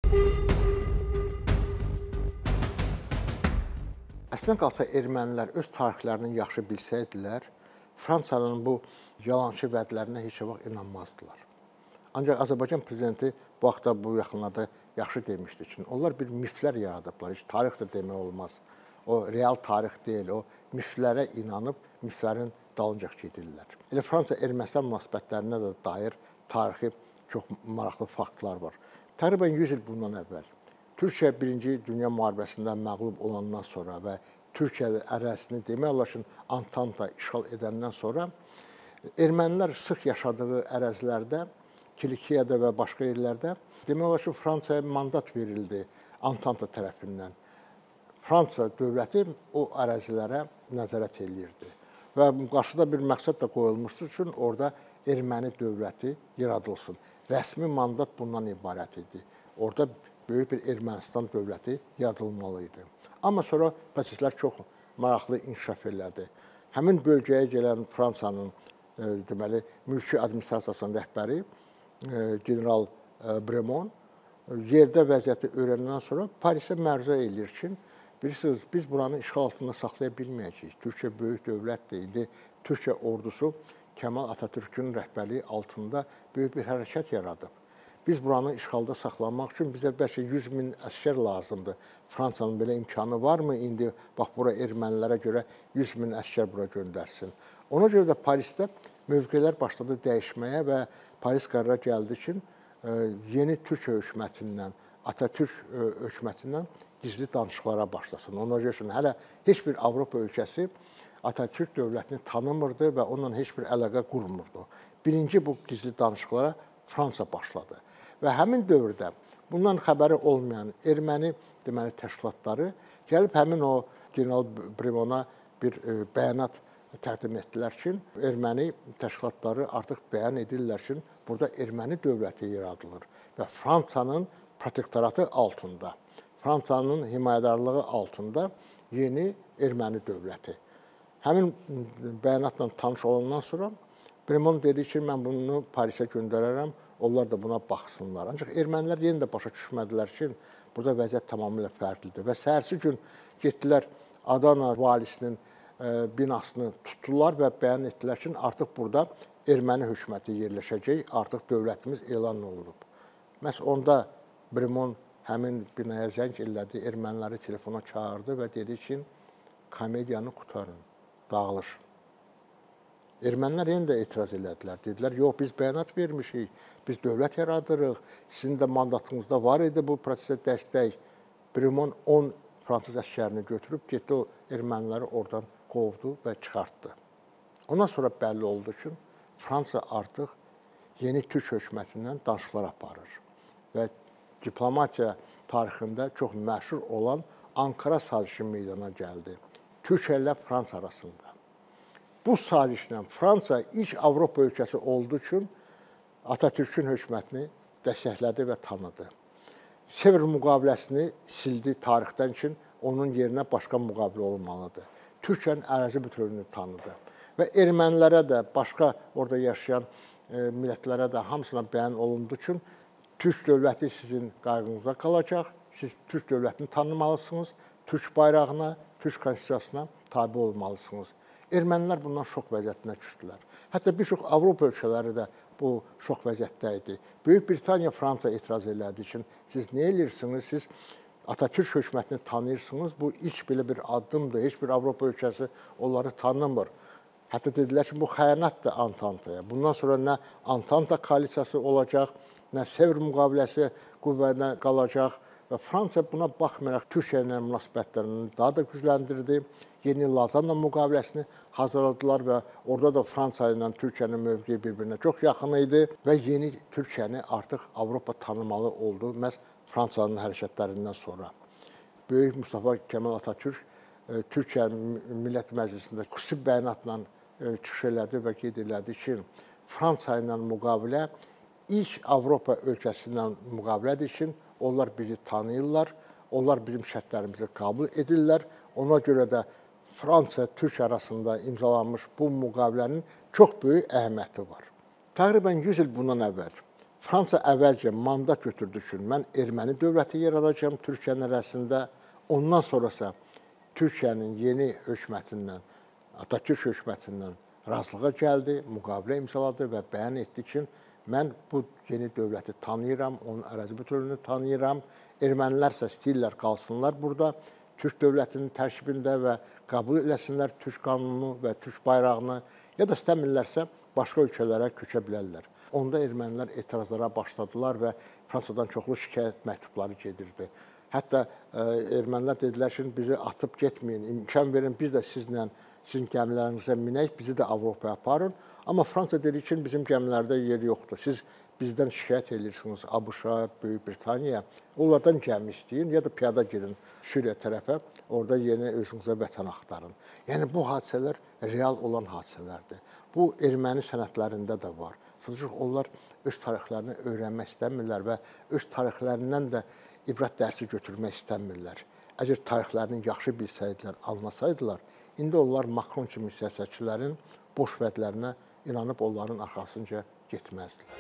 Əslində qalsa ermənilər öz tarixlərini yaxşı bilsəydilər, Fransanın bu yalançı vədlərinə heç vaxt inanmazdılar. Ancaq Azərbaycan prezidenti bu haqda bu yaxınlarda yaxşı demişdi ki, onlar bir miflər yaradıblar. Heç tarix də demək olmaz. O real tarix deyil, o miflərə inanıb miflərin dalınca gedirlər. Elə Fransa-Ermənistan münasibətlərinə də dair tarixi çox maraqlı faktlar var. Təqribən 100 il bundan əvvəl Türkiyə Birinci Dünya müharibəsində məğlub olandan sonra və Türkiyə ərazisini demək olar ki, Antanta işğal edəndən sonra ermənilər sıx yaşadığı ərazilərdə, Kilikiyada və başqa yerlərdə demək olar ki, Fransaya mandat verildi Antanta tərəfindən. Fransa dövləti o ərazilərə nəzarət eləyirdi və qarşıda bir məqsəd də qoyulmuşdu ki, orada erməni dövləti yaradılsın. Rəsmi mandat bundan ibarət idi. Orada böyük bir Ermənistan dövləti yaradılmalı idi. Amma sonra proseslər çox maraqlı inkişaf elədi. Həmin bölgəyə gələn Fransanın deməli mülki administrasiyasının rəhbəri general Bremon yerdə vəziyyəti öyrəndən sonra Parisə məruzə eləyir ki, bilirsiniz, biz buranı işğal altında saxlaya bilməyəcəyik. Türkiyə böyük dövlətdir. İndi Türkiyə ordusu Kəmal Atatürkün rəhbərliyi altında böyük bir hərəkət yaradıb. Biz buranı işğalda saxlamaq üçün bizə bəlkə 100 min əsgər lazımdır. Fransanın belə imkanı varmı? İndi bax, bura ermənilərə görə 100 min əsgər bura göndərsin. Ona görə də Parisdə mövqelər başladı dəyişməyə və Paris qərara gəldi ki, yeni Türkiyə hökumətindən, Atatürk hökumətindən gizli danışıqlara başlasın. Ona görə ki, hələ heç bir Avropa ölkəsi Atatürk dövlətini tanımırdı və onunla heç bir əlaqə qurmurdu. Birinci bu gizli danışıqlara Fransa başladı. Və həmin dövrdə bundan xəbəri olmayan erməni deməli təşkilatları gəlib həmin o general Bremona bir bəyanat təqdim etdilər ki, erməni təşkilatları artıq bəyan edirlər ki, burada erməni dövləti yaradılır və Fransanın protektoratı altında, Fransanın himayədarlığı altında yeni erməni dövləti. Həmin bəyanatla tanış olandan sonra Bremon dedi ki, mən bunu Parisə göndərərəm, onlar da buna baxsınlar. Ancaq ermənilər yenə də başa düşmədilər ki, burada vəziyyət tamamilə fərqlidir. Və səhərsi gün getdilər Adana valisinin binasını tutdular və bəyan etdilər ki, artıq burada erməni hökuməti yerləşəcək, artıq dövlətimiz elan olunub. Məhz onda Bremon həmin binaya zəng elədi, erməniləri telefona çağırdı və dedi ki, komediyanı qurtarın, dağılışın. Ermənilər yenə də etiraz elədilər. Dedilər, yox, biz bəyanat vermişik, biz dövlət yaradırıq, sizin də mandatınızda var idi bu prosesə dəstək. Bremon 10 fransız əskərini götürüb, getdi o erməniləri oradan qovdu və çıxartdı. Ondan sonra bəlli oldu ki, Fransa artıq yeni Türk hökumətindən danışıqlar aparır və diplomatiya tarixində çox məşhur olan Ankara sazişi meydana gəldi. Türkiyə ilə Fransa arasında. Bu sazişlə Fransa ilk Avropa ölkəsi olduğu üçün Atatürkün hökumətini dəstəklədi və tanıdı. Sevr müqaviləsini sildi tarixdən ki, onun yerinə başqa müqavilə olmalıdır. Türkiyənin ərazi bütövlüyünü tanıdı və ermənilərə də, başqa orada yaşayan millətlərə də hamısına bəyan olundu ki, Türk dövləti sizin qayğınıza qalacaq, siz Türk dövlətini tanımalısınız, Türk bayrağına, Türk konstitusiyasına tabe olmalısınız. Ermənilər bundan şok vəziyyətinə düşdülər. Hətta bir çox Avropa ölkələri də bu şok vəziyyətdə idi. Böyük Britaniya, Fransa etiraz elədi ki, siz nə edirsiniz, siz Atatürk hökumətini tanıyırsınız, bu ilk belə bir addımdır, heç bir Avropa ölkəsi onları tanımır. Hətta dedilər ki, bu xəyanətdir Antantaya. Bundan sonra nə Antanta koalisiyası olacaq, nə Sevr müqaviləsi qüvvədə qalacaq və Fransa buna baxmayaraq Türkiyə ilə münasibətlərini daha da gücləndirdi. Yeni Lazanna müqaviləsini hazırladılar və orada da Fransa ilə Türkiyənin mövqeyi bir-birinə çox yaxın idi və yeni Türkiyəni artıq Avropa tanımalı oldu məhz Fransanın hərəkətlərindən sonra. Böyük Mustafa Kemal Atatürk Türkiyə Millət Məclisində xüsusi bəyanatla çıxış elədi və qeyd elədi ki, Fransa ilə müqavilə ilk Avropa ölkəsindən müqavilədir ki, onlar bizi tanıyırlar, onlar bizim şərtlərimizi qəbul edirlər. Ona görə də Fransa-Türkiyə arasında imzalanmış bu müqavilənin çox böyük əhəmiyyəti var. Təqribən 100 il bundan əvvəl Fransa əvvəlcə mandat götürdü ki, mən erməni dövləti yaradacağam Türkiyənin ərazisində. Ondan sonrasa Türkiyənin yeni hökumətindən, Atatürk hökumətindən razılığa gəldi, müqavilə imzaladı və bəyan etdi ki, mən bu yeni dövləti tanıyıram, onun ərazi bütövlüyünü tanıyıram. Ermənilər isə istəyirlər qalsınlar burada, Türk dövlətinin tərkibində və qəbul eləsinlər Türk qanununu və Türk bayrağını, ya da istəmirlərsə başqa ölkələrə köçə bilərlər. Onda ermənilər etirazlara başladılar və Fransadan çoxlu şikayət məktubları gedirdi. Hətta ermənilər dedilər ki, bizi atıb getməyin, imkan verin, biz də sizin gəmilərinizə minək, bizi də Avropaya aparın. Amma Fransa dedi ki, bizim gəmilərdə yer yoxdur. Siz bizdən şikayət edirsiniz ABŞ-a, Böyük Britaniyaya, onlardan gəmi istəyin, ya da piyada gedin Suriya tərəfə, orada yeni özünüzə vətən axtarın. Yəni, bu hadisələr real olan hadisələrdir. Bu, erməni sənədlərində də var. Sadəcə, onlar öz tarixlərini öyrənmək istəmirlər və öz tarixlərindən də ibrət dərsi götürmək istəmirlər. Əgər tarixlərini yaxşı bilsəydilər, anlasaydılar, indi onlar Makron kimi siyasətçilərin boş vədlərinə inanıb onların arxasınca getməzdilər.